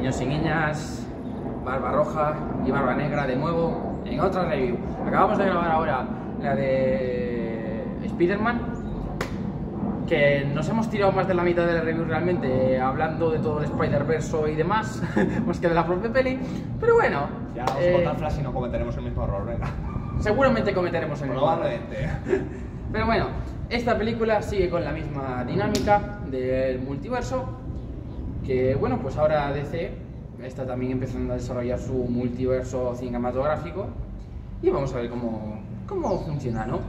Niños y niñas, Barba Roja y Barba Negra de nuevo en otra review. Acabamos de grabar ahora la de Spider-Man, que nos hemos tirado más de la mitad de la review realmente, hablando de todo el Spider-Verse y demás, más que de la propia peli, pero bueno. Ya vamos a contar Flash y no cometeremos el mismo error, venga. Seguramente cometeremos el mismo error. Probablemente. Pero bueno, esta película sigue con la misma dinámica del multiverso, que bueno, pues ahora DC está también empezando a desarrollar su multiverso cinematográfico y vamos a ver cómo funciona, ¿no?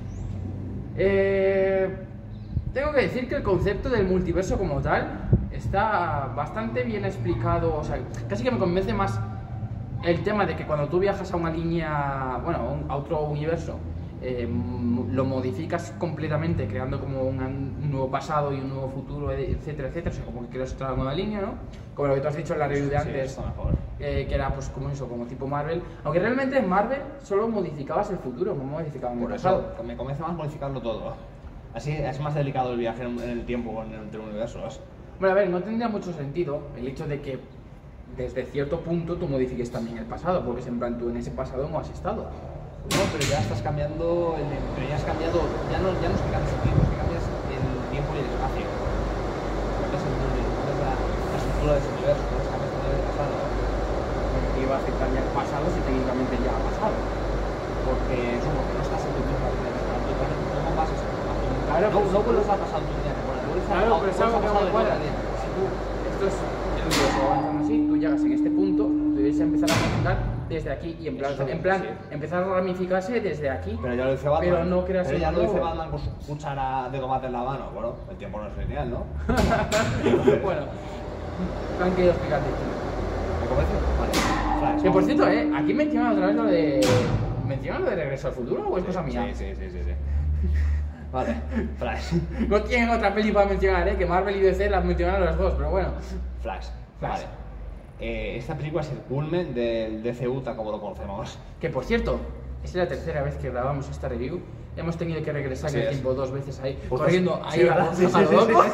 Tengo que decir que el concepto del multiverso como tal está bastante bien explicado, o sea, casi que me convence más el tema de que cuando tú viajas a una línea, bueno, a otro universo, lo modificas completamente creando como un nuevo pasado y un nuevo futuro, etcétera, etcétera, o sea, como que creas otra nueva línea, ¿no? Como lo que tú has dicho en la review de antes, sí, mejor. Que era pues como eso, como tipo Marvel, aunque realmente en Marvel solo modificabas el futuro, no modificabas el Por pasado. eso me convence más modificarlo todo. Así es más delicado el viaje en el tiempo entre universos. Bueno, a ver, no tendría mucho sentido el hecho de que desde cierto punto tú modifiques también el pasado, porque en plan tú en ese pasado no has estado. No, pero ya estás cambiando, pero ya has cambiado, ya no es que cambies el tiempo, es que cambias el tiempo y el espacio. Cambias la estructura de ese universo, entonces cambias todo el pasado. Porque iba a afectar ya el pasado si técnicamente ya ha pasado. Porque eso, porque no estás en tu misma línea temporal, no vas a Claro, no vuelves a pasar tu línea temporal, claro, pero es algo que no me cuadra. Si tú, esto es el universo avanzando así, tú llegas en este punto, tú debes empezar a modificar desde aquí y en plan, Sí. empezar a ramificarse desde aquí. Pero ya lo dice Batman. Pero no creas pero ya algo lo dice nuevo. Batman con su cuchara de tomate en la mano. Bueno, el tiempo no es lineal, ¿no? Bueno, han querido explicarte. ¿Me convence? Vale. Flash, Que por vamos. cierto, aquí mencionan otra vez lo de. ¿Mencionan lo de Regreso al Futuro o es cosa mía? Sí. Vale, Flash. No tienen otra peli para mencionar, que Marvel y DC las mencionan las dos, pero bueno. Flash. Flash. Vale. Esta película es el culmen del DCU como lo conocemos. Que por cierto, es la tercera vez que grabamos esta review. Hemos tenido que regresar en el tiempo 2 veces ahí, corriendo ahí a lo loco.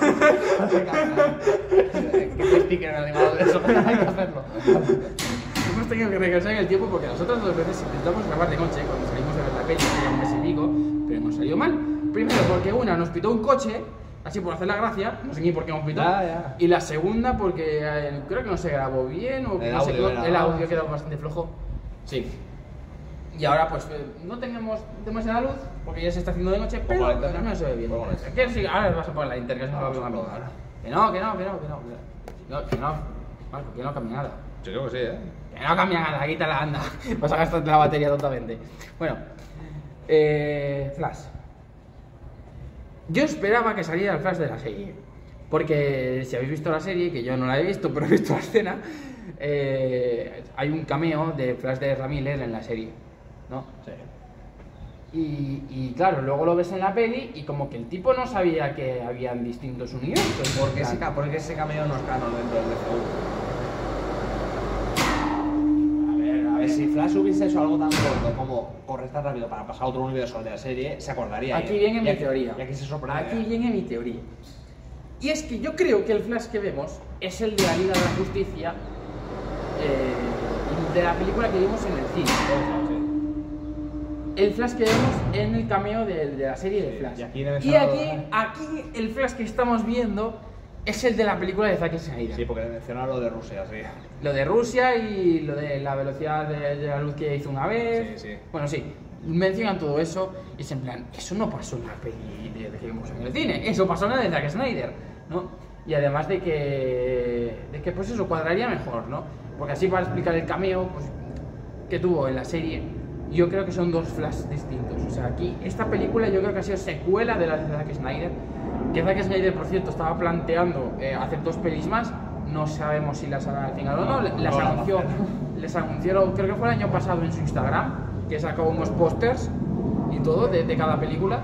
Que sticker animado de eso, hay que hacerlo. Hemos tenido que regresar en el tiempo porque nosotros 2 veces intentamos grabar de noche cuando salimos de ver la peli, hace ya un mes y pico, pero nos salió mal. Primero porque una nos pitó un coche, así por hacer la gracia, no sé ni por qué nos pitó. Ya. Y la segunda porque creo que no se grabó bien o El no sé, audio era- el audio quedó bastante flojo. Sí. Y ahora pues no tenemos demasiada luz porque ya se está haciendo de noche, pero la linterna? no se ve bien. Pongo la linterna. ¿Qué? Sí, ahora vas a poner la linterna, que se me va a ver un amigo. Que no. Marco, que no cambia nada. Yo creo que sí, Que no cambia nada, quítala, anda. Vas a gastarte la batería totalmente. Bueno, Flash. Yo esperaba que saliera el Flash de la serie. Porque si habéis visto la serie, que yo no la he visto, pero he visto la escena, hay un cameo de Flash de Ezra Miller en la serie, ¿no? Sí. Y claro, luego lo ves en la peli y como que el tipo no sabía que habían distintos universos. Porque ese cameo no es canon dentro del DCU. A ver, si Flash hubiese hecho algo tan corto como correr tan rápido para pasar a otro universo de la serie, se acordaría. Aquí viene mi Y teoría. Y aquí se sorprende. Aquí viene mi teoría. Y es que yo creo que el Flash que vemos es el de la Liga de la Justicia de la película que vimos en el cine. El Flash que vemos en el cameo de la serie de Flash. Y aquí el Flash que estamos viendo es el de la película de Zack Snyder. Sí, porque menciona lo de Rusia, sí. Lo de Rusia y lo de la velocidad de la luz que hizo una vez. Sí. Bueno, sí, mencionan todo eso y es en plan, eso no pasó en la peli de que vimos en el cine, eso pasó en la de Zack Snyder, ¿no? Y además de que pues eso cuadraría mejor, ¿no? Porque así para explicar el cameo pues, que tuvo en la serie, yo creo que son dos Flash distintos. O sea, aquí, esta película yo creo que ha sido secuela de la de Zack Snyder, que Zack Snyder, por cierto, estaba planteando hacer 2 pelis más. No sabemos si las hará al final o no. Les anunció, creo que fue el año pasado en su Instagram, que sacó unos pósters y todo de cada película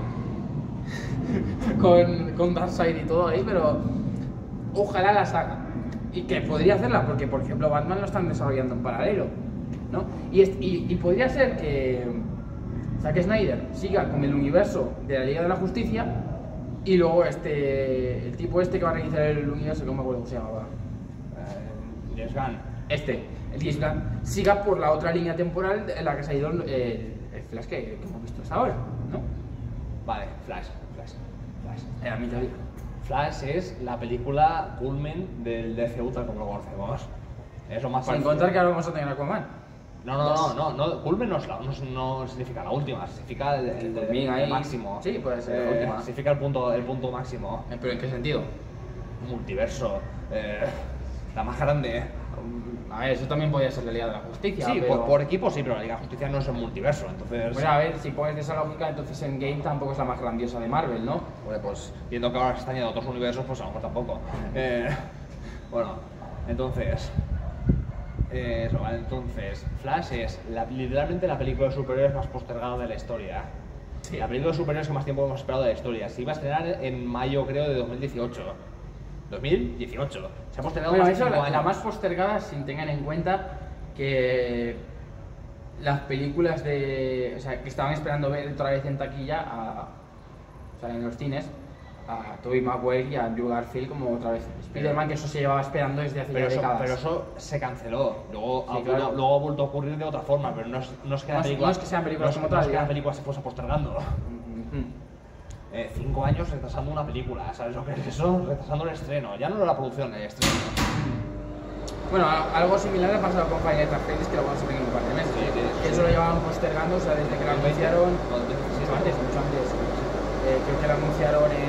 con Darkseid y todo ahí, pero ojalá las haga. Y que podría hacerla, porque por ejemplo Batman lo están desarrollando en paralelo, ¿no? Y podría ser que Zack Snyder siga con el universo de la Liga de la Justicia y luego el tipo que va a reiniciar el universo, que no me acuerdo cómo se llamaba. James Gunn. El James Gunn, siga por la otra línea temporal en la que se ha ido el Flash que hemos visto hasta ahora, ¿no? Vale, Flash. En la mitad. Flash es la película culmen del DCU tal como lo conocemos. Es lo más Sin parecido. contar que ahora vamos a tener Aquaman. No, culmen no significa la última, significa el máximo. Sí, puede ser la última. Significa el punto máximo. ¿Pero en qué sentido? Multiverso. La más grande. A ver, eso también podría ser la Liga de la Justicia. Sí, pero... por equipo sí, pero la Liga de la Justicia no es un multiverso, entonces... Bueno, a ver, si pones de esa lógica, entonces Endgame tampoco es la más grandiosa de Marvel, ¿no? Bueno, pues viendo que ahora se están yendo otros universos, pues a lo mejor tampoco. Bueno, entonces... Eso, ¿vale? Entonces, Flash es literalmente la película de superhéroes más postergada de la historia. Sí. La película de superhéroes que más tiempo hemos esperado de la historia. Se iba a estrenar en mayo, creo, de 2018. 2018. Se ha postergado Bueno, más de eso 5 la años. más postergada sin tengan en cuenta que las películas de... O sea, que estaban esperando ver otra vez en taquilla o sea, en los cines a Tobey Maguire y a Andrew Garfield como otra vez Spider-Man, que eso se llevaba esperando desde hace ya décadas. Pero eso se canceló. Luego, Sí, claro. luego ha vuelto a ocurrir de otra forma, pero no es que la película... No es que sean películas como no es tal, que la ya. película se fuese postergando. 5 años retrasando una película, ¿sabes lo que es eso? Retrasando el estreno, ya no la producción, el estreno. Bueno, algo similar ha pasado con Final Fantasy, que lo vamos a tener en un par de meses. Sí, que eso lo llevaban postergando, o sea, desde que lo anunciaron... No, Mucho antes. Creo que lo anunciaron en...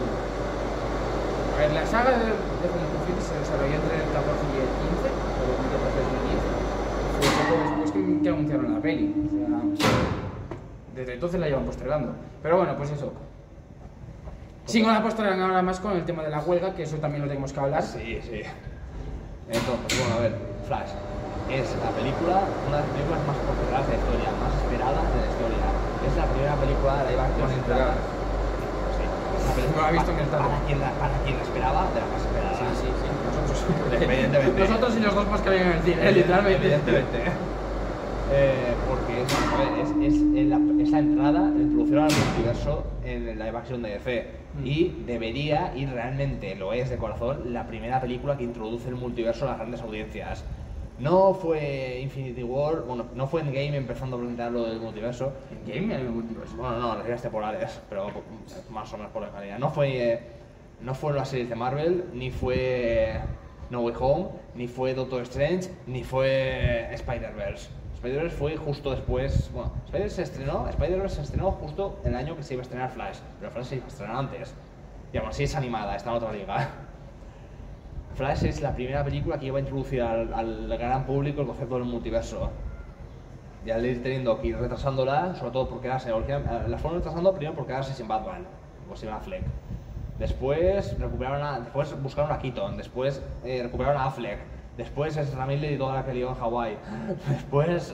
A ver, la saga de Final Fantasy se desarrolló entre el 14 y el 15, o 2014 y 2015. Fue poco después que anunciaron la peli. O sea, desde entonces la llevan postergando. Pero bueno, pues eso. Sí, no la postergan ahora más con el tema de la huelga, que eso también lo tenemos que hablar. Sí. Entonces, bueno, a ver, Flash es la película, una de las películas más postergadas de la historia, más esperadas de la historia. Es la primera película de live action Más entrada. esperada. Sí, la película No la he visto en el tato. para quien la esperaba, de la más esperada. Sí. Nosotros. Evidentemente. Nosotros y los dos más que habían en el cine, literalmente. Evidentemente. Porque es la entrada, la introducción al multiverso en la live action de DC. Y debería, y realmente lo es de corazón, la primera película que introduce el multiverso a las grandes audiencias. No fue Infinity War, bueno, no fue Endgame empezando a presentar lo del multiverso. ¿En Game? Multiverso. Bueno, no, las líneas temporales, pero más o menos por la calidad. No fue las series de Marvel, ni fue No Way Home, ni fue Doctor Strange, ni fue Spider-Verse. Spider-Verse fue justo después. Bueno, Spider-Verse se estrenó justo el año que se iba a estrenar Flash, pero Flash se iba a estrenar antes. Y aún así es animada, está en otra liga. Flash es la primera película que iba a introducir al gran público el concepto del multiverso. Y al ir teniendo que ir retrasándola, sobre todo por quedarse, la fueron retrasando primero por quedarse sin Batman, o sin Affleck. Después después buscaron a Keaton, después recuperaron a Affleck, después es Ramírez y toda la que lió en Hawái. Después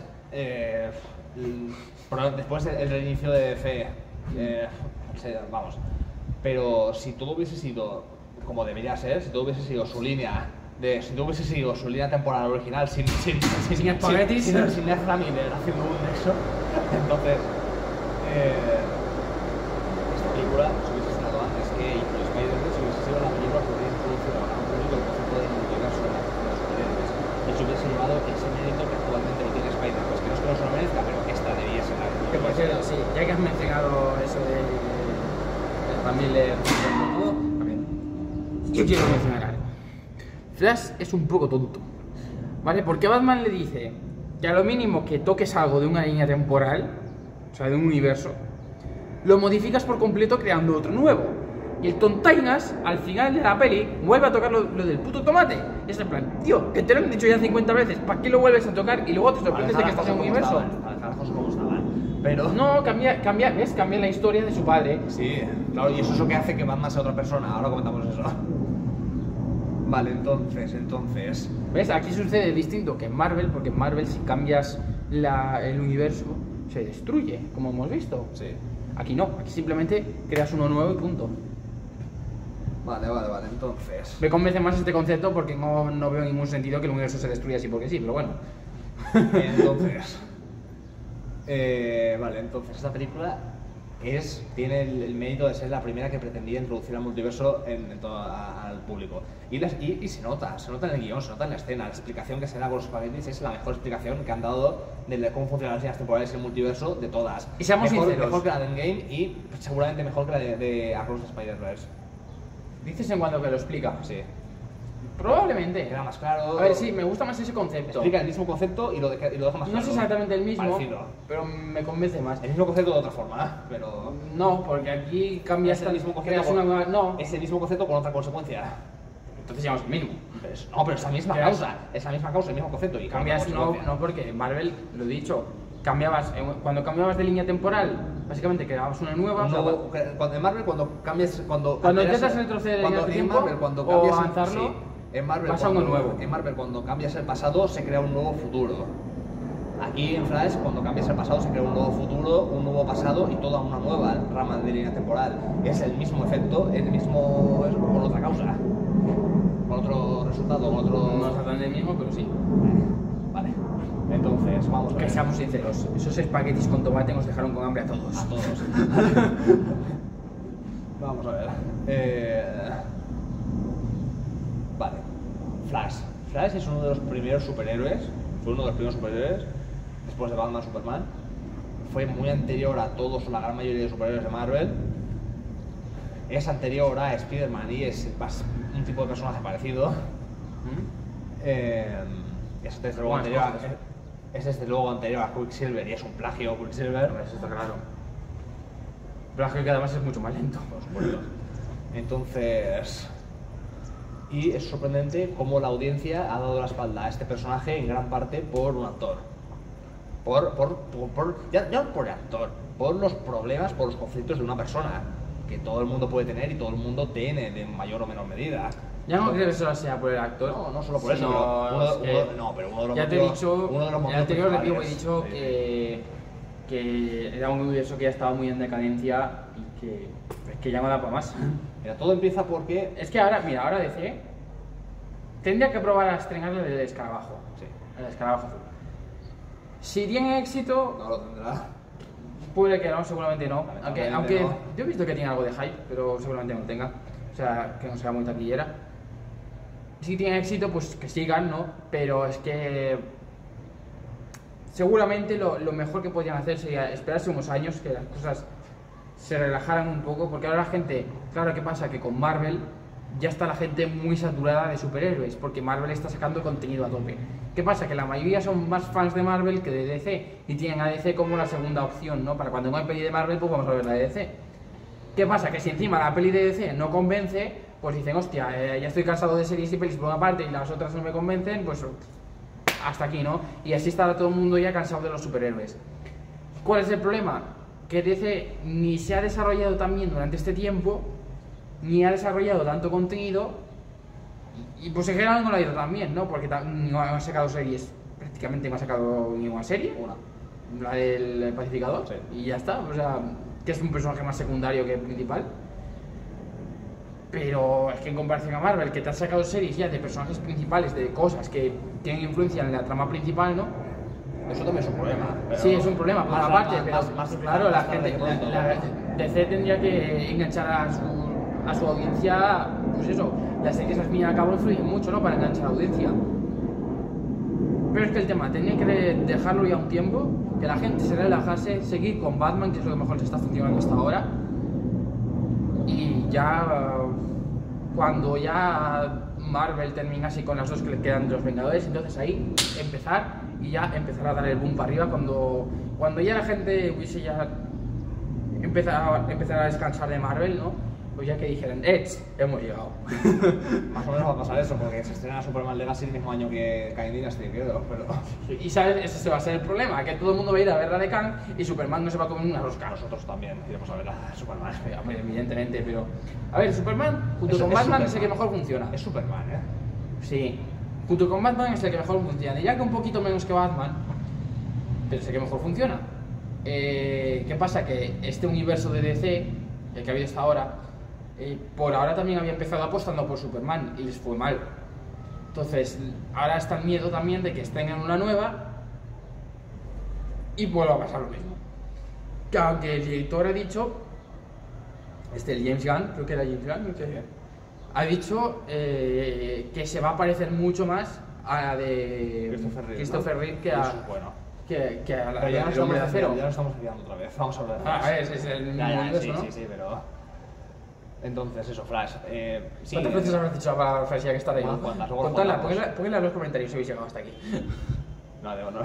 después el reinicio de DC. Vamos. Pero si todo hubiese sido como debería ser, si todo hubiese sido su línea temporal original sin espaguetis, sin Ezra Miller haciendo un nexo, entonces esta película se hubiese estrenado antes que Spider-Man, hubiese sido la película que hubiera introducido a un público el concepto del multiverso de los superhéroes. De hecho hubiese llevado ese mérito que actualmente lo tiene Spider-Man, pues que no es que no se lo merezca, pero esta debía ser la Que por cierto, sí, ya que has mencionado eso de Miller, yo quiero mencionar algo. Flash es un poco tonto, ¿vale? Porque Batman le dice que a lo mínimo que toques algo de una línea temporal, o sea, de un universo, lo modificas por completo creando otro nuevo. Y el tontainas, al final de la peli, vuelve a tocar lo del puto tomate. Es en plan, tío, que te lo han dicho ya 50 veces, ¿para qué lo vuelves a tocar? Y luego te sorprendes de que estás en un universo. Para las cosas como estaban. Pero No, cambia la historia de su padre. sí, claro, y eso es lo que hace que Batman sea otra persona. Ahora comentamos eso. Vale, entonces... ¿Ves? Aquí sucede distinto que en Marvel, porque en Marvel si cambias el universo, se destruye, como hemos visto. Sí. Aquí no, aquí simplemente creas uno nuevo y punto. Vale, entonces... Me convence más este concepto porque no veo ningún sentido que el universo se destruya así porque sí, pero bueno. Entonces... entonces esta película tiene el mérito de ser la primera que pretendía introducir el multiverso al público. Y se nota en el guión, se nota en la escena. La explicación que se da con los espaguetis es la mejor explicación que han dado de cómo funcionan las líneas temporales y el multiverso de todas. Y seamos sinceros. Mejor que la de Endgame y seguramente mejor que la de Across the Spider-Verse. ¿Dices en cuanto que lo explica? Sí. Probablemente. Queda más claro. A ver, sí, me gusta más ese concepto. Explica el mismo concepto y lo deja más claro. No es exactamente el mismo, parecido. pero me convence más. El mismo concepto de otra forma, pero... No, porque aquí cambias el mismo concepto. creas una nueva... No. Es el mismo concepto con otra consecuencia. Entonces llamamos el mismo. Pero es la misma causa. Es la misma causa, el mismo concepto. Y Cambias, no, porque en Marvel, lo he dicho, cuando cambiabas de línea temporal, básicamente creabas una nueva. En Marvel, cuando intentas retroceder en el tiempo o avanzarlo, sí. En Marvel, pasa uno nuevo. En Marvel, cuando cambias el pasado, se crea un nuevo futuro. Aquí en Flash, cuando cambias el pasado, se crea un nuevo futuro, un nuevo pasado y toda una nueva rama de línea temporal. Es el mismo efecto, con otra causa. Con otro resultado, con otro... No exactamente el mismo, pero sí. Vale. Entonces, vamos a ver. Que seamos sinceros, esos espaguetis con tomate nos dejaron con hambre a todos. A todos. Vamos a ver. Vale. Flash es uno de los primeros superhéroes. Fue uno de los primeros superhéroes después de Batman, Superman. Fue muy anterior a todos, la gran mayoría de superhéroes de Marvel. Es anterior a Spider-Man y es un tipo de personaje parecido. Es desde luego anterior a Quicksilver y es un plagio a Quicksilver. Eso está claro. Plagio que además es mucho más lento. Por supuesto. Entonces... Y es sorprendente cómo la audiencia ha dado la espalda a este personaje en gran parte por un actor. Ya no por el actor, por los problemas, por los conflictos de una persona que todo el mundo puede tener y todo el mundo tiene de mayor o menor medida. Ya no creo que solo sea por el actor. No solo por eso, pero uno de los ya te he dicho, uno de los en el anterior review he dicho sí. que era un universo que ya estaba muy en decadencia y que ya no da para más. Mira, todo empieza porque... Es que ahora DC tendría que probar a estrenarle el escarabajo. Sí. El escarabajo azul. Si tiene éxito... No lo tendrá. Puede que no, seguramente no. Aunque no. Yo he visto que tiene algo de hype, pero seguramente no lo tenga. O sea, que no sea muy taquillera. Si tiene éxito, pues que sigan, ¿no? Pero es que... Seguramente lo mejor que podrían hacer sería esperarse unos años, que las cosas se relajaran un poco, porque ahora la gente... Claro, ¿qué pasa? Que con Marvel ya está la gente muy saturada de superhéroes, porque Marvel está sacando contenido a tope. ¿Qué pasa? Que la mayoría son más fans de Marvel que de DC, y tienen a DC como la segunda opción, ¿no? Para cuando no hay peli de Marvel, pues vamos a ver la de DC. ¿Qué pasa? Que si encima la peli de DC no convence, pues dicen, hostia, ya estoy cansado de series y pelis por una parte y las otras no me convencen, pues hasta aquí, ¿no? Y así estará todo el mundo ya cansado de los superhéroes. ¿Cuál es el problema? Que DC ni se ha desarrollado tan bien durante este tiempo, ni ha desarrollado tanto contenido, y pues en general no lo ha ido tan bien, ¿no? Porque no han sacado series, prácticamente no ha sacado ninguna serie, la del Pacificador, sí. Y ya está, o sea, que es un personaje más secundario que principal. Pero es que en comparación a Marvel, que te ha sacado series ya de personajes principales, de cosas que tienen influencia en la trama principal, ¿no? Eso también es un problema. Sí, es un problema, por una parte, pero claro, la gente, pronto. la DC tendría que enganchar a su audiencia, pues eso, las series al fin y al cabo influyen mucho, ¿no? Para enganchar a la audiencia. Pero es que el tema, tendría que dejarlo ya un tiempo, que la gente se relajase, seguir con Batman, que es lo que mejor se está funcionando hasta ahora, y ya cuando ya Marvel termina así con las dos que le quedan de los Vengadores, entonces ahí empezar y ya empezar a dar el boom para arriba cuando ya la gente hubiese ya empezar a descansar de Marvel, ¿no? Pues ya que dijeran, hemos llegado. Más o menos va a pasar eso, porque se estrena Superman Legacy el mismo año que Kang Dynasty, creo, pero... Y sabes, ese va a ser el problema, que todo el mundo va a ir a ver la de Kang y Superman no se va a comer una rosca. Nosotros también iremos a ver la de Superman. Evidentemente, pero... A ver, Superman, junto con Batman, es el que mejor funciona. Es Superman, ¿eh? Sí. Junto con Batman es el que mejor funciona. Ya que un poquito menos que Batman, pero es el que mejor funciona. ¿Qué pasa? Que este universo de DC, el que ha habido hasta ahora, por ahora también había empezado apostando por Superman y les fue mal. Entonces, ahora está el miedo también de que estén en una nueva y vuelva a pasar lo mismo. que aunque el director ha dicho, el James Gunn, creo que era James Gunn, no sé, ha dicho que se va a parecer mucho más a la de Christopher Reeve que a... Eso es bueno. Que a la Pero ya del Hombre de Acero. Ya nos estamos olvidando otra vez. Vamos a hablar de Ah, Flash. es el mismo Ya, universo, sí, ¿no? sí, pero... Entonces, eso, Flash. Sí, ¿Cuántas veces habrás dicho para la Flash ya que está ahí? Unas cuantas, luego lo Contadla, contamos. ponedla en los comentarios si habéis llegado hasta aquí. No, bueno,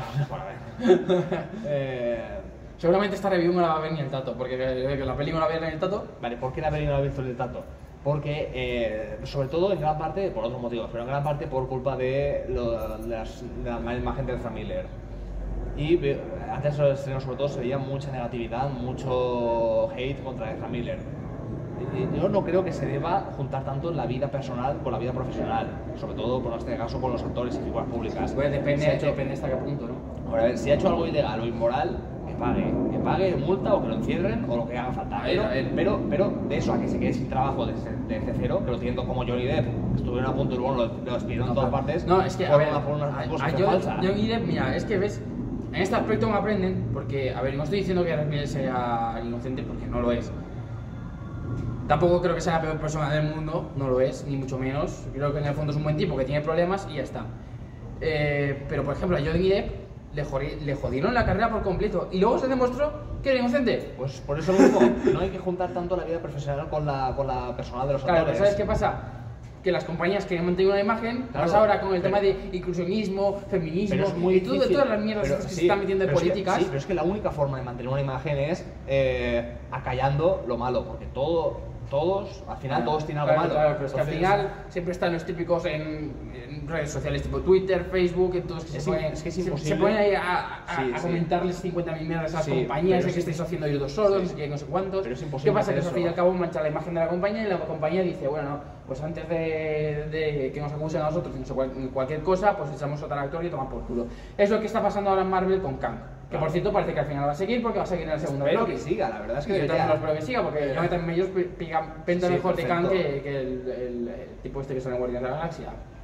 a ver. Seguramente esta review no la va a ver ni el Tato, porque que la peli no la va a ver ni el Tato. Vale, ¿por qué la peli no la ha visto el tanto? Porque, sobre todo, en gran parte, por otros motivos, pero en gran parte por culpa de la mala imagen de Ezra Miller. Y antes de los estrenos, sobre todo, se veía mucha negatividad, mucho hate contra Ezra Miller. Y yo no creo que se deba juntar tanto la vida personal con la vida profesional, sobre todo, por este caso, con los actores y figuras públicas. Pues depende, Si ha hecho- depende hasta qué punto, ¿no? Ahora, a ver, si ha hecho algo ilegal o inmoral, que pague multa o que lo encierren o lo que haga falta. A ver. Pero de eso a que se quede sin trabajo desde cero, que lo entiendo como Johnny Depp, que estuvieron a punto y luego lo despidieron en todas partes. No, es que, a por ver, una a acusación falsa. Johnny Depp, mira, es que ves, en este aspecto me aprenden, porque, a ver, no estoy diciendo que Ezra Miller sea inocente, porque no lo es. Tampoco creo que sea la peor persona del mundo, no lo es, ni mucho menos. Creo que en el fondo es un buen tipo que tiene problemas y ya está. Pero, por ejemplo, a Johnny Depp le jodieron la carrera por completo y luego se demostró que era inocente. Pues por eso mismo, no hay que juntar tanto la vida profesional con la personal de los Claro, pero actores. ¿sabes qué pasa? Que las compañías quieren mantener una imagen, Claro, más ahora con el pero- tema de inclusionismo, feminismo Pero es muy y difícil. todas las mierdas Pero estas que sí, se están metiendo de pero es que- políticas. sí, pero es que la única forma de mantener una imagen es acallando lo malo, porque todos, al final todos tienen algo Claro, malo. claro, pero es que al Entonces, final siempre están los típicos en redes sociales tipo Twitter, Facebook, en todos que Es se ponen, es que es se imposible. ponen ahí Sí, a sí. comentarles 50.000 mierdas a las Sí, compañías pero de que es- estáis haciendo ellos dos solos, sí. no sé qué, no sé cuántos. Pero es imposible ¿Qué pasa? hacer Que eso al fin y eso. al cabo mancha la imagen de la compañía y la compañía dice, bueno, pues antes de que nos acusen a nosotros de no sé cualquier cosa, pues echamos a tal actor y toma por culo. Es lo que está pasando ahora en Marvel con Kang. Que Claro. por cierto parece que al final va a seguir porque va a seguir en la segunda Espero de que Loki. siga, la verdad es que Yo también lo debería. espero que siga, porque Jonathan Majors pinta Sí, mejor de Kang perfecto. que el tipo este que sale en Guardianes de la Galaxia.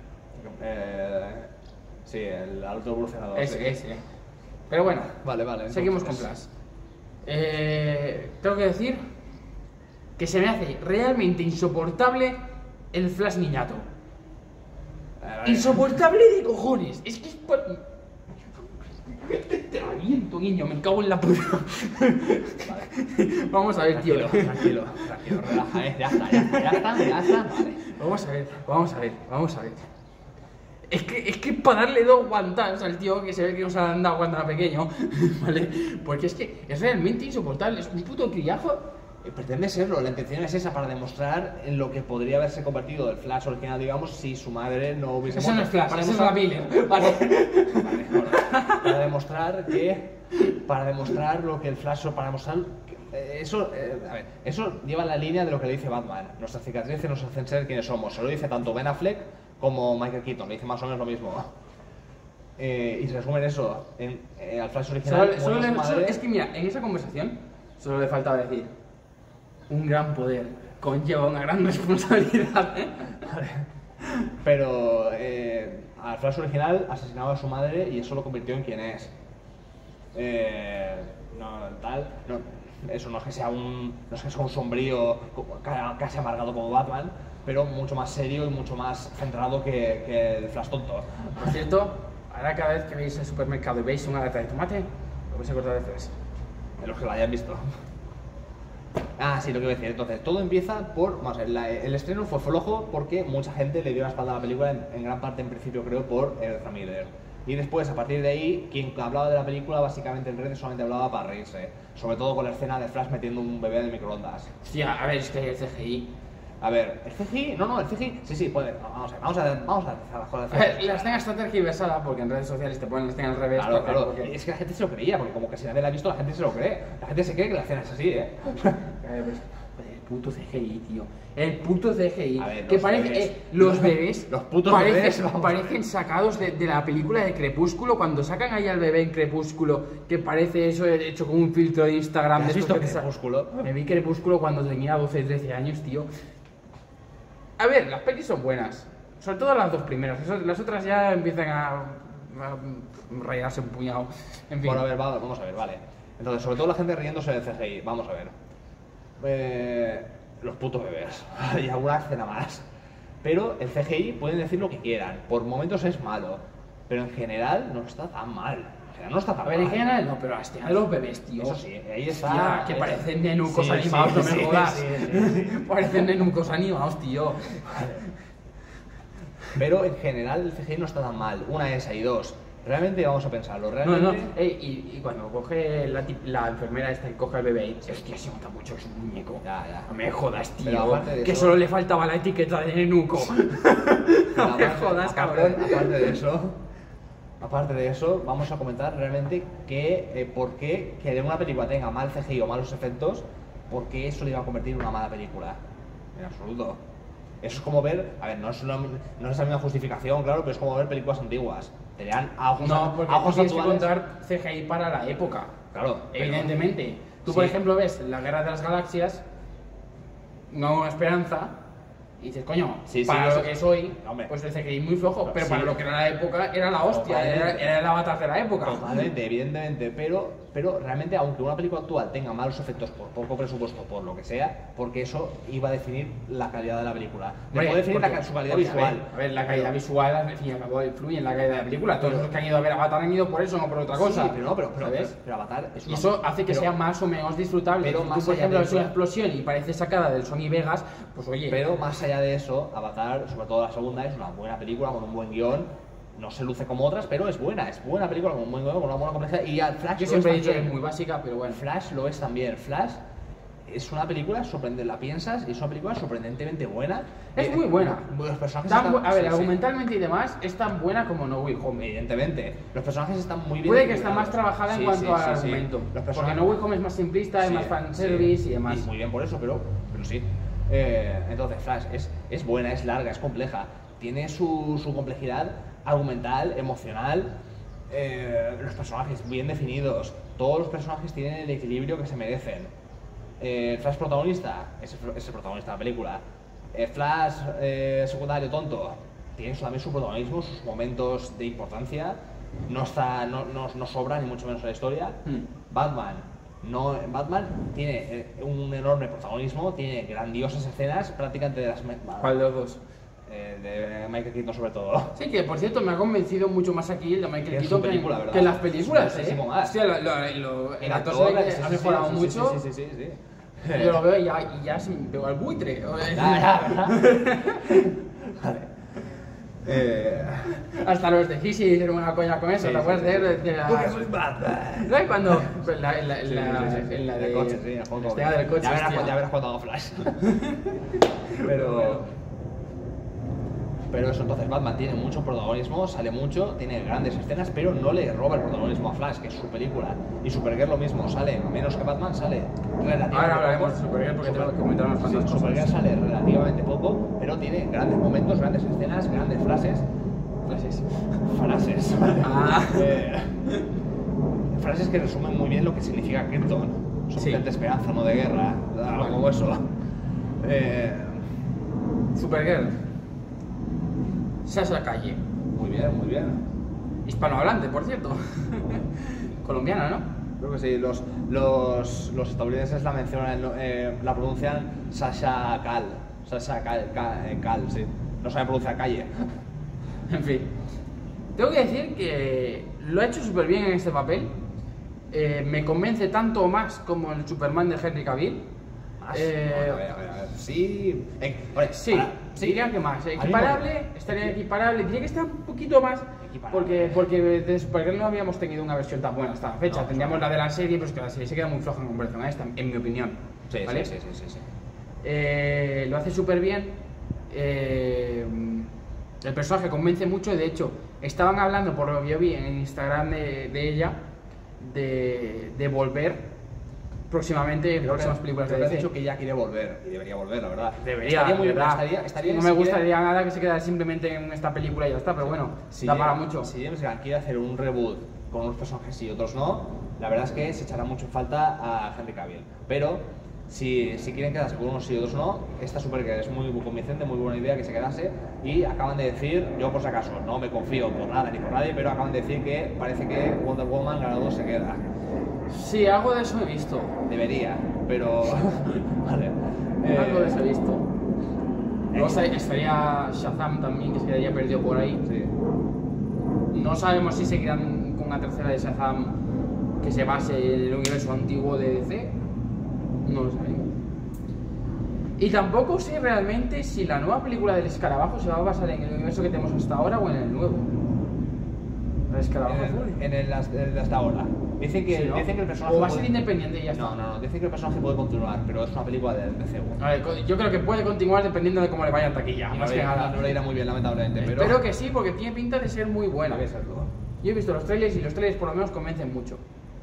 Sí, el alto evolucionador. sí. Ese. Pero bueno, Vale, vale. seguimos con entonces- Flash. Tengo que decir que se me hace realmente insoportable el Flash niñato. Vale. Insoportable de cojones. Es que es te reviento, niño, me cago en la puta. Vamos a ver, tío. Tranquilo, relaja, ya está. Vale. Vamos a ver. Es que para darle dos guantas al tío que se ve que nos han dado cuando era pequeño, ¿vale? Porque es que es realmente insoportable, es un puto criajo. Pretende serlo, la intención es esa, para demostrar en lo que podría haberse convertido el Flash original, digamos, si su madre no hubiese Eso no es muerto. Flash, eso es la Miller. Vale. Para demostrar lo que el Flash, para demostrar eso, a ver, eso lleva la línea de lo que le dice Batman. Nuestras cicatrices nos hacen ser quienes somos. Se lo dice tanto Ben Affleck como Michael Keaton, le dice más o menos lo mismo. Y se resume en eso, al Flash original. Es que mira, en esa conversación solo le faltaba decir: un gran poder conlleva una gran responsabilidad. Pero al Flash original asesinaba a su madre y eso lo convirtió en quien es. Eso no es que sea un sombrío casi amargado como Batman, pero mucho más serio y mucho más centrado que el Flash tonto. Por cierto, ahora cada vez que veis el supermercado y veis una lata de tomate, lo vais a cortar de tres. De los que lo hayan visto. Ah, sí, lo que iba a decir. Entonces, todo empieza por... Vamos a ver, el estreno fue flojo porque mucha gente le dio la espalda a la película, en gran parte, en principio, creo, por Ezra Miller. Y después, a partir de ahí, quien hablaba de la película, básicamente en redes solamente hablaba para reírse. Sobre todo con la escena de Flash metiendo un bebé en el microondas. Hostia, a ver, es que el CGI. A ver, ¿el CGI? No, el CGI... Sí, puede. No, vamos a empezar a joder. A ver, la escena está tergiversada porque en redes sociales te ponen la escena al revés. Claro. porque- Es que la gente se lo creía, porque como que si nadie la ha visto, la gente se lo cree. La gente se cree que la escena es así, ¿eh? Pues, el puto CGI, tío. El puto CGI. A ver, que los parece. bebés. Los bebés. Los putos parecen, bebés, vamos. parecen sacados de la película de Crepúsculo. Cuando sacan ahí al bebé en Crepúsculo, que parece eso hecho con un filtro de Instagram. ¿Has de estos visto que te sa- Crepúsculo? Me vi Crepúsculo cuando tenía 12, 13 años, tío. A ver, las pelis son buenas. Sobre todo las dos primeras. Las otras ya empiezan a rayarse un puñado. En fin. Bueno, a ver, vamos a ver, vale. Entonces, sobre todo la gente riéndose del CGI. Vamos a ver. Los putos bebés. Y alguna escena más. Pero el CGI pueden decir lo que quieran. Por momentos es malo. Pero en general no está tan mal. O sea, no está tan A ver, mal. en general no, pero la escena de los bebés, tío. Eso sí, ahí está. Hostia, que parecen nenucos Sí, animados, sí, no me sí, jodas. sí. Parecen nenucos animados, tío. Pero en general el CGI no está tan mal. Una esa y dos. Realmente vamos a pensarlo. Realmente. No, y cuando coge la enfermera esta que coge al bebé y dice, hostia, se nota mucho que es un muñeco. Ya. No me jodas, tío. Pero aparte de que eso- solo le faltaba la etiqueta de nenuco. Pero No me jodas, cabrón. Aparte de eso, vamos a comentar realmente por qué que una película tenga mal CGI o malos efectos, por qué eso le iba a convertir en una mala película. En absoluto. Eso es como ver, a ver, no es la misma justificación, claro, pero es como ver películas antiguas. Tenían ojos, No, porque ojos tienes que actuales. contar CGI para la época. Claro, pero- Evidentemente. Tú, Sí. por ejemplo, ves La Guerra de las Galaxias, Una Nueva Esperanza, y dices, coño, Sí, sí, para eso- lo que soy, Hombre. pues el CGI muy flojo, pero Sí. para lo que era la época, era la hostia, Totalmente. era el avatar de la época. Totalmente, evidentemente, pero realmente, aunque una película actual tenga malos efectos por poco presupuesto, por lo que sea, porque eso iba a definir la calidad de la película. Hombre, Puede definir porque- su calidad porque, visual. A ver, la calidad visual, al fin y al cabo, influye en la calidad de la película. Todos los que han ido a ver Avatar han ido por eso, no por otra cosa. Sí, pero no, pero ¿sabes? Avatar es Y una. eso hace que pero- sea más o menos disfrutable. pero Si más tú, por allá ejemplo, de ves una eso- explosión y parece sacada del Sony Vegas, pues oye. Pero más allá de eso, Avatar, sobre todo la segunda, es una buena película con un buen guión. No se luce como otras, pero es buena película con un buen guión, con una buena complejidad. Y al Flash yo lo siempre he es dicho que es también. muy básica, pero bueno. Flash lo es también. Flash es una película sorprendente, la piensas y es una película sorprendentemente buena. Es muy buena. Los personajes Tan están, a ver, sí, sí. argumentalmente y demás, es tan buena como No Way Home. Evidentemente, los personajes están muy bien. Puede que está equilibrados. más trabajada en Sí, cuanto sí, al sí, sí. argumento. Los Porque personajes- No Way Home es más simplista, es Sí, más fanservice sí. y demás. Y muy bien por eso, pero sí. Entonces, Flash es buena, es larga, es compleja. Tiene su complejidad argumental, emocional. Los personajes bien definidos. Todos los personajes tienen el equilibrio que se merecen. Flash protagonista es el protagonista de la película. Flash secundario tonto tiene también su protagonismo, sus momentos de importancia. No sobra ni mucho menos en la historia. Batman tiene un enorme protagonismo, tiene grandiosas escenas, prácticamente de las ¿Cuál de los dos? de Michael Keaton sobre todo. Sí, que por cierto me ha convencido mucho más aquí el de Michael Que en su Keaton película, ¿verdad? que en las películas, Muchísimo más. Hostia, el actor se ve que sí, ha sí, mejorado sí, mucho. sí. Yo lo veo y ya se me pegó al buitre. ¿Verdad? Vale. Hasta los de Hisi hicieron una coña con eso, Sí, ¿te acuerdas sí, de sí. la... Porque soy Batman. ¿Sabes cuando? En la En de... el coche, sí, en el la juego. escena del coche, Ya hostia. verás cuando hago Flash. Pero eso, entonces Batman tiene mucho protagonismo, sale mucho, tiene grandes escenas, pero no le roba el protagonismo a Flash, que es su película. Y Supergirl lo mismo, sale menos que Batman, sale relativamente Ahora hablaremos poco. de Supergirl porque tengo que comentar unas cuantas cosas. Supergirl sale relativamente poco, pero tiene grandes momentos, grandes escenas, grandes frases. Frases. Ah. Frases que resumen muy bien lo que significa Krypton. Son Sí. de esperanza, no de guerra. Algo como eso. Supergirl. Sasha Calle. Muy bien, muy bien. Hispanohablante, por cierto. Colombiana, ¿no? Creo que sí, los estadounidenses la mencionan, la pronuncian Sasha Cal. Sasha Cal, sí. No saben pronunciar calle. En fin. Tengo que decir que lo ha hecho súper bien en este papel. Me convence tanto o más como el Superman de Henry Cavill. A ver. Sí. Vale, Sí, ahora, sí. diría que más. A mí Equiparable, me- estaría equiparable. Diría que está un poquito más. Equiparable. Porque de Supergirl no habíamos tenido una versión tan buena hasta la fecha. No, Tendríamos no. la de la serie, pero es que la serie se queda muy floja en comparación a esta, en mi opinión. Sí, ¿vale? sí. Lo hace súper bien. El personaje convence mucho. De hecho, estaban hablando, por lo que yo vi en Instagram de ella, de volver próximamente en Creo próximas que- películas creo de que ha DC. dicho que ya quiere volver y debería volver, la verdad. Debería, estaría muy bien, ¿verdad? estaría No si me quiere- gustaría nada que se quedara simplemente en esta película y ya está, pero bueno, Si da para James- mucho. Si James Gunn quiere hacer un reboot con unos personajes y otros no, la verdad es que se echará mucho en falta a Henry Cavill. Pero si quieren quedarse con unos sí y otros no, esta Supergirl es muy convincente, muy buena idea que se quedase. Y acaban de decir, yo por si acaso no me confío por nada ni por nadie, pero acaban de decir que parece que Wonder Woman ganador se queda. Sí, algo de eso he visto. Debería, pero... vale. Algo de eso he visto. Luego estaría Shazam también, que se quedaría perdido por ahí. Sí. No sabemos si seguirán con una tercera de Shazam que se base en el universo antiguo de DC. No lo sabemos. Y tampoco sé realmente si la nueva película del Escarabajo se va a basar en el universo que tenemos hasta ahora o en el nuevo. El Escarabajo Azul. En el de hasta ahora. Dicen que, Sí, ¿no? dicen que el personaje... O va a ser puede- independiente y ya está. No, dicen que el personaje puede continuar, pero es una película de CW. A ver, yo creo que puede continuar dependiendo de cómo le vaya en taquilla. Y Más que nada. no le irá muy bien, lamentablemente, pero... Espero que sí, porque tiene pinta de ser muy buena. Debe serlo. Yo he visto los trailers y los trailers por lo menos convencen mucho.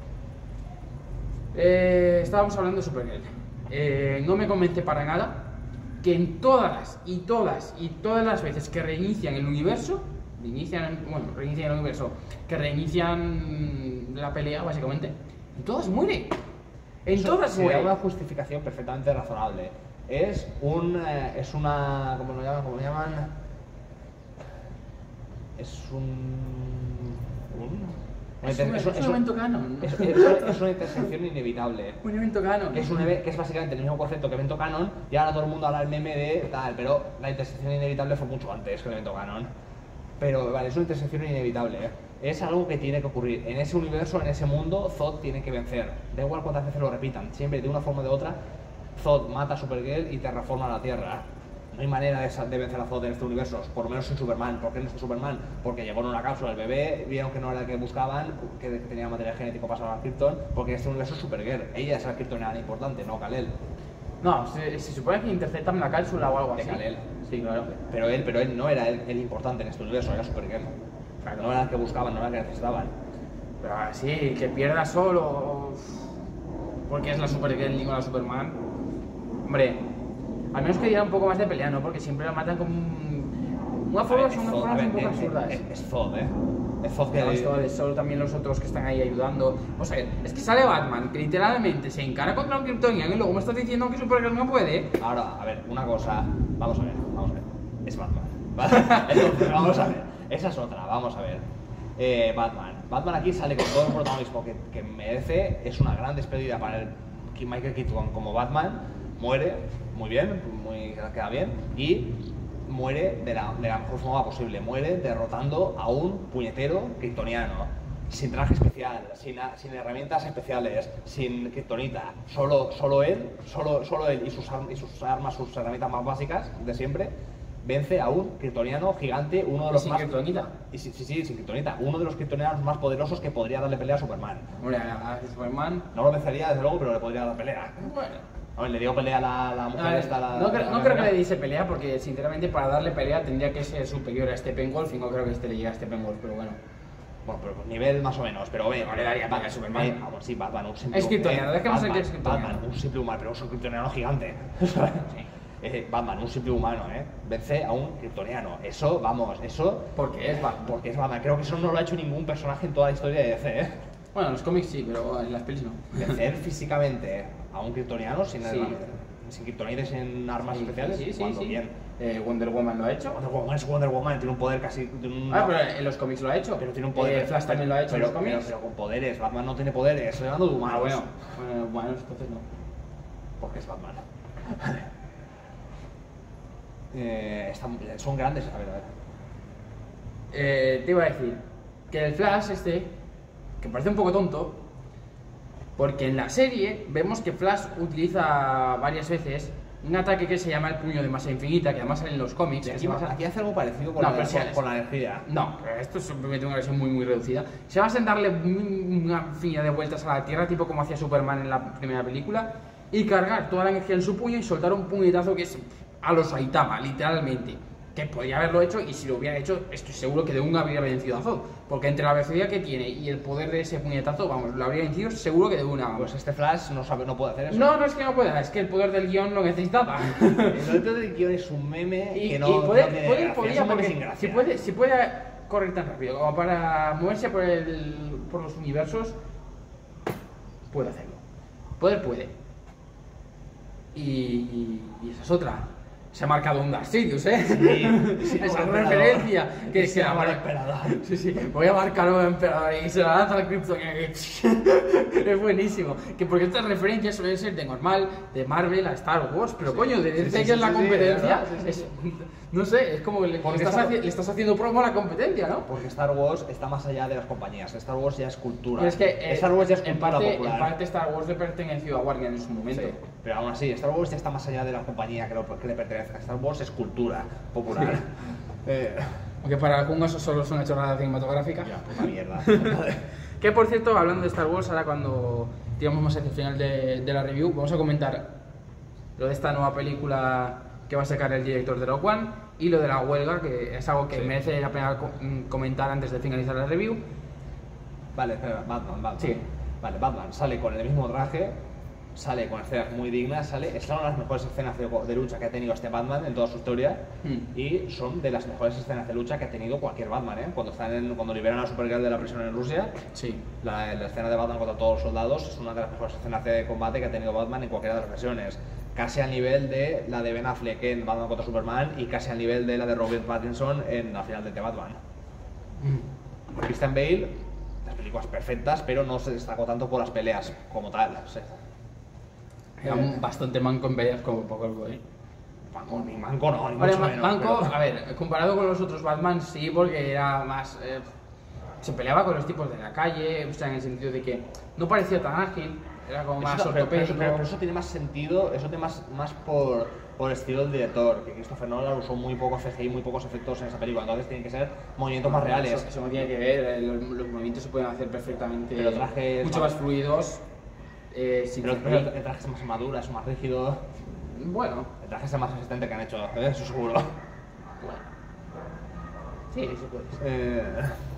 Estábamos hablando de Supergirl. No me convence para nada que en todas las veces que reinician el universo, reinician el universo, que reinician la pelea básicamente, en todas muere. En todas sería muere. una justificación perfectamente razonable. Es una... ¿Cómo lo llaman? Es Es un evento canon. Es una intersección inevitable. Un evento canon. Que es básicamente el mismo concepto que evento canon, y ahora todo el mundo habla el meme de tal, pero la intersección inevitable fue mucho antes que el evento canon. Pero vale, es una intersección inevitable, ¿eh? Es algo que tiene que ocurrir. En ese universo, en ese mundo, Zod tiene que vencer. Da igual cuántas veces lo repitan, siempre de una forma o de otra, Zod mata a Supergirl y terraforma la Tierra. No hay manera de vencer a Zod en este universo, por lo menos sin Superman. ¿Por qué no está Superman? Porque llegó en una cápsula el bebé, vieron que no era el que buscaban, que tenía material genético pasado a Krypton, porque en este universo es Supergirl. Ella es la kryptoniana importante, no Kal-El. No, se supone que interceptan la cápsula o algo De así. Kal-El. Sí, claro. Pero él no era el importante en este universo, era Supergirl. Claro. No era el que buscaban, no era el que necesitaban. Pero así, que pierda solo. Porque es la Supergirl y no la Superman. Hombre, al menos que diera un poco más de pelea, ¿no? Porque siempre la matan con una forma, son unas formas un poco absurdas. Es Zod, ¿eh? Es Zod que... No, esto de solo también los otros que están ahí ayudando. O sea, es que sale Batman, que literalmente se encara contra un Kryptoniano y luego me estás diciendo que Supergirl no puede. Ahora, a ver, una cosa... Vamos a ver. Es Batman, ¿vale? Entonces, vamos a ver. Esa es otra, vamos a ver. Batman aquí sale con todo el protagonismo que merece. Es una gran despedida para el Michael Keaton como Batman. Muere, muy bien, queda bien. Y muere de la mejor forma posible. Muere derrotando a un puñetero kryptoniano. Sin traje especial, sin herramientas especiales, sin kryptonita. Solo él y sus armas, sus herramientas más básicas de siempre, vence a un kryptoniano gigante, uno de los sin más... kriptonita. Sí, sin kryptonita. Uno de los kryptonianos más poderosos que podría darle pelea a Superman. Hombre, a Superman. No lo vencería, desde luego, pero le podría dar pelea. Bueno. A ver, le dio pelea a la mujer esta... No creo que le diese pelea, porque sinceramente para darle pelea tendría que ser superior a Steppenwolf y no creo que este le llegue a Steppenwolf, pero bueno. Bueno, pero nivel más o menos, pero bueno, No le daría pelea a Superman. Vamos, sí, Batman, un simple... Es kryptoniano, déjame ser que es kryptoniano. Batman, un simple humano, pero es un kryptoniano gigante. Batman, un simple humano, vence a un kryptoniano. Eso, vamos, eso... Porque es Batman. Porque es Batman. Creo que eso no lo ha hecho ningún personaje en toda la historia de DC, Bueno, en los cómics sí, pero en las pelis no. Vencer físicamente a un kryptoniano sin kryptonita, sin armas Sí, especiales, sí, cuando sí. bien. Wonder Woman lo ha hecho. Wonder Woman es Wonder Woman, tiene un poder casi... Pero en los cómics lo ha hecho. Pero tiene un poder. Flash también lo ha hecho en los cómics. Pero con poderes. Batman no tiene poderes. Estoy hablando de humanos. Bueno, entonces no. Porque es Batman. Son grandes. A ver. Te iba a decir que el Flash que parece un poco tonto, porque en la serie vemos que Flash utiliza varias veces un ataque que se llama el puño de masa infinita, que además sale en los cómics. Aquí hace algo parecido con, con la energía. No, pero esto es simplemente una versión muy reducida. Se basa en darle una infinidad de vueltas a la Tierra, tipo como hacía Superman en la primera película, y cargar toda la energía en su puño y soltar un puñetazo que es a los Saitama, literalmente. Que podría haberlo hecho, y si lo hubiera hecho, estoy seguro que de una habría vencido a Zod. Porque entre la velocidad que tiene y el poder de ese puñetazo, vamos, lo habría vencido seguro que de una. Vamos. Pues este Flash no puede hacer eso. No es que no pueda, es que el poder del guión lo necesitaba. El poder del guión es un meme que no podría, es un meme sin porque gracia. si puede correr tan rápido como para moverse por los universos, puede hacerlo. Poder puede. Y esa es otra. Se ha marcado un Darth Sidious, ¿eh? Sí, Esa como referencia. emperador. Que Se llama el emperador. Sí, voy a marcar un emperador y se la lanza al Krypton. Es buenísimo. Que porque estas referencias suelen ser de normal, de Marvel a Star Wars, pero coño, de DC que es la competencia. No sé, es como que le estás haciendo promo a la competencia, ¿no? Porque Star Wars está más allá de las compañías. Star Wars ya es cultura. Pero es que Star Wars ya es en cultura parte, popular. en parte Star Wars le perteneció a Warner en su momento. Sí, pero aún así, Star Wars ya está más allá de la compañía que le pertenezca. Star Wars es cultura popular. Aunque para algunos eso solo es una chorrada cinematográfica. Ya, puta mierda. Que por cierto, hablando de Star Wars, ahora cuando tiramos más hacia el final de la review, vamos a comentar lo de esta nueva película que va a sacar el director de Rogue One y lo de la huelga, que es algo que merece la pena comentar antes de finalizar la review. Vale, espera, Batman. Sí. Vale, Batman sale con el mismo traje, sale con escenas muy dignas, son las mejores escenas de lucha que ha tenido este Batman en toda su historia y son de las mejores escenas de lucha que ha tenido cualquier Batman, ¿eh? Cuando liberan a Supergirl de la prisión en Rusia, sí. La escena de Batman contra todos los soldados es una de las mejores escenas de combate que ha tenido Batman en cualquiera de las versiones. Casi al nivel de la de Ben Affleck en Batman contra Superman y casi al nivel de la de Robert Pattinson en la final de The Batman. Christian Bale, las películas perfectas, pero no se destacó tanto por las peleas como tal. O sea, Era bastante manco en peleas como poco algo, ¿eh? Ni manco no, ni Vale, mucho menos. manco, Pero... a ver, comparado con los otros Batman sí, porque era más... se peleaba con los tipos de la calle, o sea, en el sentido de que no parecía tan ágil, era como más ortopédico. Pero eso tiene más sentido, eso tiene más por el estilo del director, que Christopher Nolan usó muy poco CGI, muy pocos efectos en esa película, entonces tienen que ser movimientos más reales. Eso no tiene que ver, los movimientos se pueden hacer perfectamente Pero el traje es mucho más fluidos, sin pero CGI. el traje es más armadura, es más rígido. Bueno, El traje es el más resistente que han hecho, eso seguro. bueno. Sí, se puede.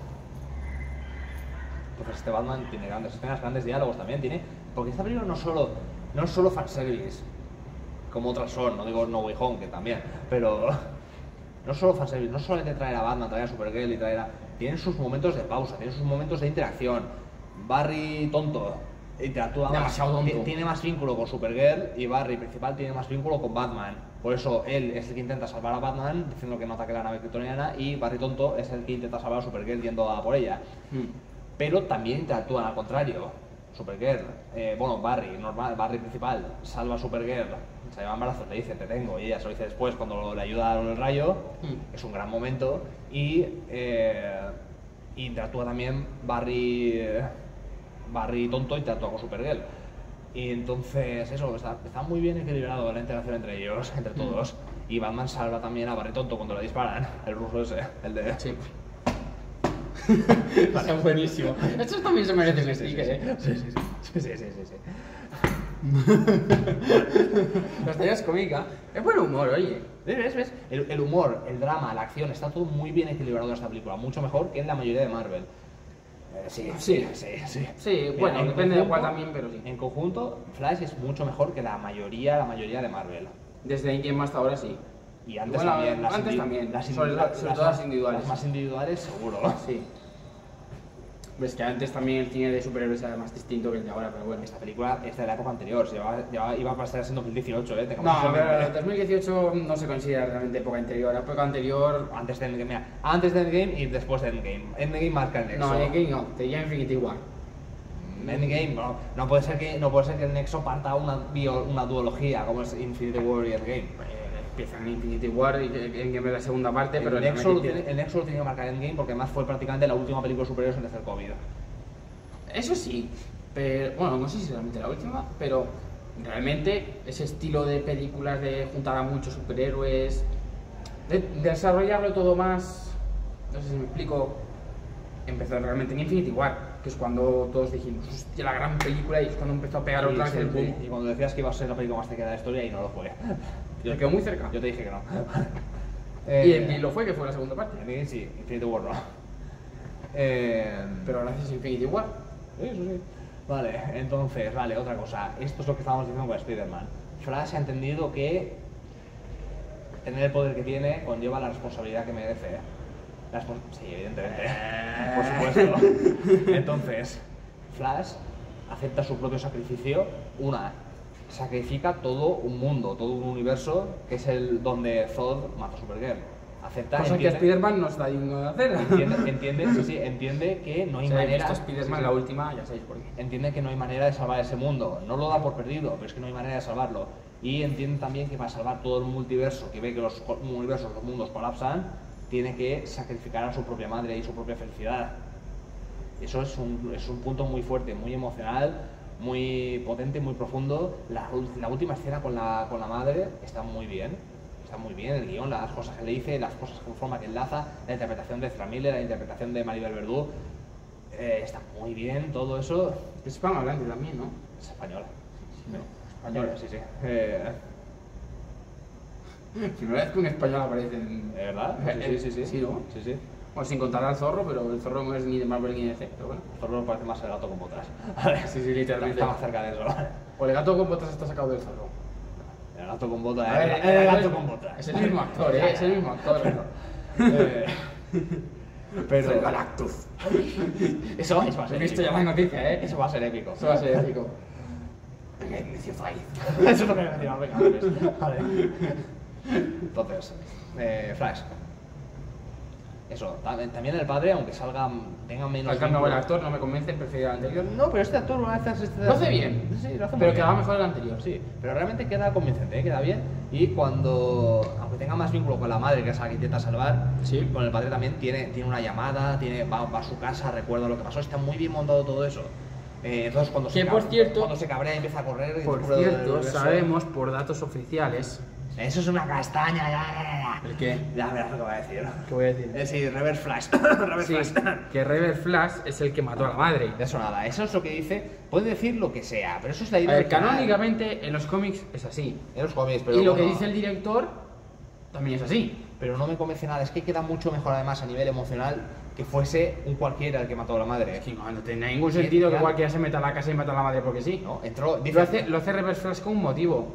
Entonces este Batman tiene grandes escenas, grandes diálogos también, porque esta película no es solo fanservice, como otras son, no digo No Way Home, que también, pero no es solo fanservice, no solamente traer a Batman, traer a Supergirl y tienen sus momentos de pausa, tienen sus momentos de interacción. Barry tonto interactúa Demasiado tonto. Tiene más vínculo con Supergirl y Barry principal tiene más vínculo con Batman. Por eso él es el que intenta salvar a Batman diciendo que no ataque la nave kryptoniana y Barry tonto es el que intenta salvar a Supergirl yendo a por ella. Pero también interactúan al contrario. Supergirl, Barry principal salva a Supergirl, se lleva en brazos, le dice te tengo y ella se lo dice después cuando le ayuda a el rayo, es un gran momento y interactúa también Barry tonto interactúa con Supergirl y entonces eso, está muy bien equilibrado la interacción entre ellos, entre todos y Batman salva también a Barry tonto cuando le disparan, el ruso ese, el de... Sí. Vale. Es buenísimo. Estos también se merecen stickers, ¿eh? Sí. La historia es cómica. Es buen humor, oye. ¿Ves? El humor, el drama, la acción, está todo muy bien equilibrado en esta película, mucho mejor que en la mayoría de Marvel. Sí, bueno, Mira, depende de cuál también, pero sí. En conjunto, Flash es mucho mejor que la mayoría de Marvel. Desde Endgame hasta ahora sí. Y antes Bueno, también. antes también, sobre todo las individuales. Las más individuales, seguro. Sí. Ves que antes también el cine de superhéroes era más distinto que el de ahora, pero bueno. Esta película es de la época anterior, iba a pasar en 2018, No, pero 2018 no se considera realmente época anterior. La época anterior... Antes de Endgame y después de Endgame. Endgame marca el nexo. No, Endgame no, te diría Infinity War. Endgame, no puede ser que el nexo parta una duología como es Infinity War y Endgame. Empiezan Infinity War y Endgame es la segunda parte, pero el nexo lo tiene que marcar Endgame porque además fue prácticamente la última película de superhéroes antes del COVID. Eso sí, pero bueno, no sé si realmente la última, pero realmente ese estilo de películas de juntar a muchos superhéroes, de desarrollarlo todo más, no sé si me explico, empezó realmente en Infinity War, que es cuando todos dijimos, hostia, la gran película, y es cuando empezó a pegar otra vez el boom. Y cuando decías que iba a ser la película más tequera de la historia y no lo fue. Te quedó muy cerca. Yo te dije que no. Y lo fue, que fue la segunda parte. Sí, Infinity War no. Pero gracias a Infinity War. Eso sí. Vale, entonces, otra cosa. Esto es lo que estábamos diciendo con Spider-Man. Flash ha entendido que tener el poder que tiene conlleva la responsabilidad que merece. Sí, evidentemente. Por supuesto. Entonces, Flash acepta su propio sacrificio. sacrifica todo un mundo, todo un universo, que es el donde Zod mata a Supergirl. Acepta, Cosa que Spider-Man no está digno de hacer. Entiende que no hay Si habéis manera. visto Spider-Man, la última, ya sabéis por qué. Entiende que no hay manera de salvar ese mundo. No lo da por perdido, pero es que no hay manera de salvarlo. Y entiende también que para salvar todo el multiverso, que ve que los universos, los mundos colapsan, tiene que sacrificar a su propia madre y su propia felicidad. Eso es un punto muy fuerte, muy emocional, muy potente, muy profundo. La última escena con la madre está muy bien. Está muy bien el guión, las cosas que le dice, las cosas con forma que enlaza, la interpretación de Ezra Miller, la interpretación de Maribel Verdú. Está muy bien todo eso. Es hispanohablante también, ¿no? Es española. Española. Sí. Primera vez que un español aparece en... ¿De verdad? Sí. Sí, ¿no? Sí. Bueno, sin contar al zorro, pero el zorro no es ni de Marvel ni de DC, pero bueno. El zorro parece más el gato con botas. Sí, literalmente. Está más cerca de eso. O el gato con botas está sacado del zorro. El gato con botas, A ver, el gato con botas. Es el mismo actor, es el mismo actor. Pero... el Galactus. Eso va a ser He visto ya épico. la noticia, ¿eh? Eso va a ser épico. Eso va a ser épico. Venga, inicio fight. Eso es lo que me decía, venga, vale. Entonces, Flash. Eso, también el padre, aunque tenga menos... Al cambio, el actor no me convence, prefiero el anterior. No, pero este actor lo hace... Lo hace bien, Sí, lo hace muy pero bien. quedaba mejor el anterior. Sí, pero realmente queda convincente, queda bien. Y cuando, aunque tenga más vínculo con la madre, que es la que intenta salvar, Sí. con el padre también tiene una llamada, va a su casa, recuerda lo que pasó, está muy bien montado todo eso. Entonces cuando Que, por cierto, cuando se cabrea y empieza a correr... y Por descubre el cierto, universo. sabemos por datos oficiales... Eso es una castaña, ya. ¿El qué? Ya verás lo que va a decir. ¿Qué voy a decir? Sí, Reverse Flash. Reverse Sí, Flash. que Reverse Flash es el que mató a la madre. De eso nada, eso es lo que dice, puede decir lo que sea, pero eso es la A idea ver, original. canónicamente en los cómics es así. En los cómics, pero Y lo que bueno, dice el director también es así. pero no me convence nada, es que queda mucho mejor además a nivel emocional que fuese un cualquiera el que mató a la madre. Es que no tiene ningún sentido que cualquiera se meta a la casa y mata a la madre porque sí. ¿No? Entró, Lo hace Reverse Flash con un motivo.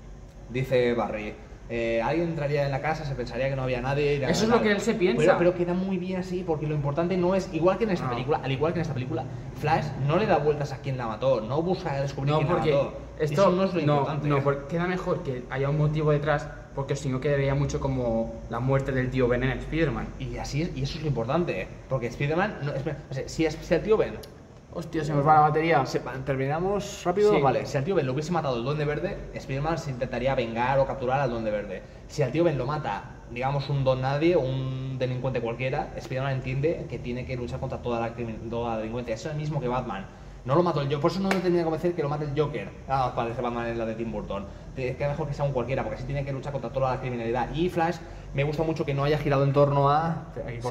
dice Barry, alguien entraría en la casa, se pensaría que no había nadie. Eso es lo que él se piensa. Pero queda muy bien así, porque lo importante no es, igual que en esta No. película, al igual que en esta película, Flash no le da vueltas a quién la mató, no busca descubrir No, quién porque la mató. esto Eso no es lo importante. No, porque queda mejor que haya un motivo detrás, porque si no quedaría mucho como la muerte del tío Ben en Spider-Man. Y así es, y eso es lo importante, porque Spider-Man, o sea, si el tío Ben Hostia, se nos va la batería. ¿terminamos rápido? Sí. Vale, si al tío Ben lo hubiese matado el Duende Verde, Spider-Man se intentaría vengar o capturar al Duende Verde. Si al tío Ben lo mata, digamos, un don nadie o un delincuente cualquiera, Spider-Man entiende que tiene que luchar contra toda la delincuencia. Eso es el mismo que Batman. No lo mató el Joker, por eso no me tenía que convencer que lo mate el Joker. Ah, parece Batman es la de Tim Burton. Queda mejor que sea un cualquiera, porque así tiene que luchar contra toda la criminalidad. Y Flash, me gusta mucho que no haya girado en torno a...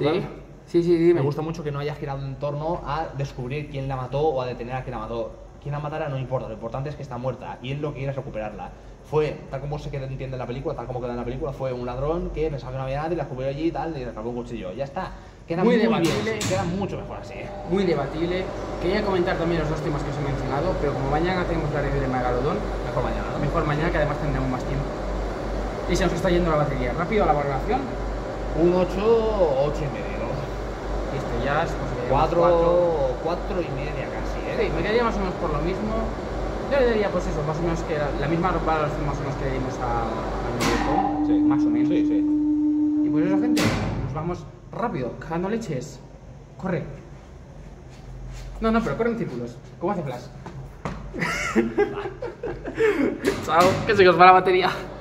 Sí, dime. Me gusta mucho que no haya girado en torno a descubrir quién la mató o a detener a quién la mató. Quién la matara no importa, lo importante es que está muerta y él lo que quiere es recuperarla. Fue, tal como se entiende en la película, tal como queda en la película, fue un ladrón que pensaba que no había nadie, la descubrió allí y tal, y le clavó un cuchillo. Ya está. Queda Muy muy debatible. bien, queda mucho mejor así. Muy debatible. Quería comentar también los dos temas que os he mencionado, pero como mañana tenemos la review de Megalodon, Mejor mañana, ¿no? mejor mañana, que además tendremos más tiempo. Y se nos está yendo la batería. Rápido a la valoración. Un 8, 8 y medio. Listo, ya es pues, cuatro. 4 y media casi, Sí, me quedaría más o menos por lo mismo. Yo le daría, pues eso, más o menos que la misma valoración más o menos que le dimos a New Sí. más o menos. Sí, sí. Y pues eso, gente, nos vamos rápido, cagando leches. Corre. No, pero corre en círculos. ¿Cómo hace Flash? Chao, que se os va la batería.